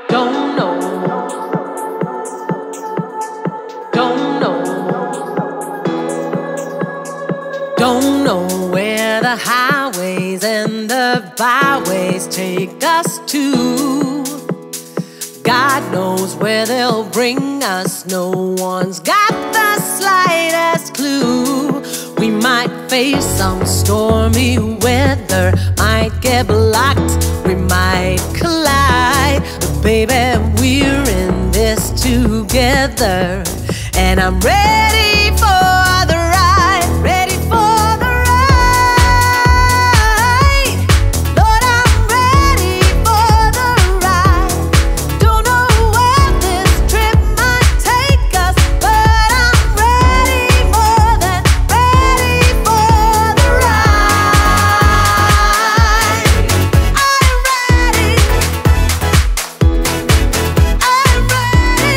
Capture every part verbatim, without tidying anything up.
Don't know, don't know, don't know where the highways and the byways take us to. God knows where they'll bring us. No one's got the slightest clue. We might face some stormy weather, might get blocked, we might collide. But baby, we're in this together, and I'm ready for the ride, ready for the ride. Lord, I'm ready for the ride. Don't know where this trip might take us, but I'm ready, more than ready for the ride. I'm ready, I'm ready,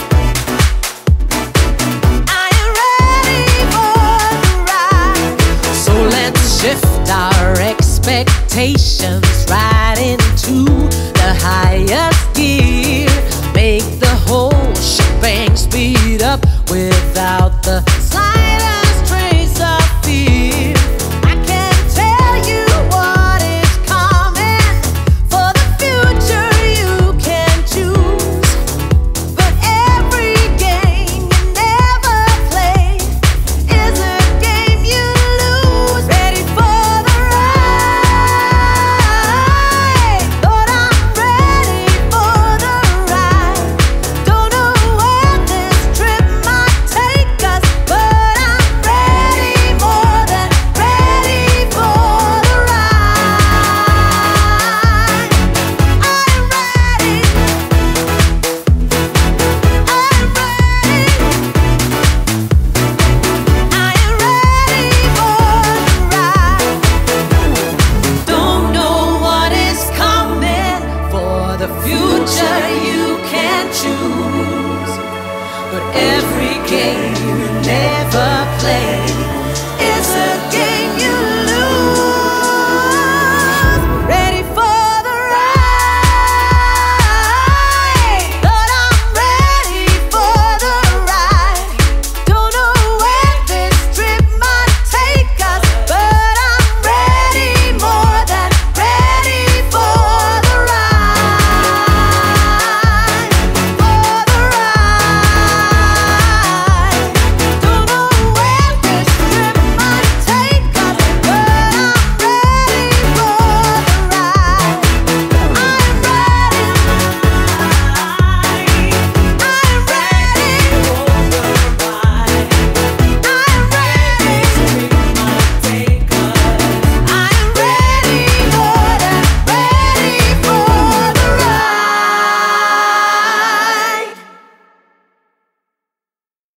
I am ready for the ride. So let's shift our expectations right into the highest gear. Make the whole shebang speed up without the slightest trace of fear. I can tell you what is coming, for the future you can choose. But every game you never play is a game you lose. Ready for the ride. Lord, I'm ready for the ride. Don't know where this trip might take us, but I'm ready, more than ready for the ride. I'm ready, I'm ready, I am ready for the ride. Don't know what is coming, for the future you can choose. But every game you never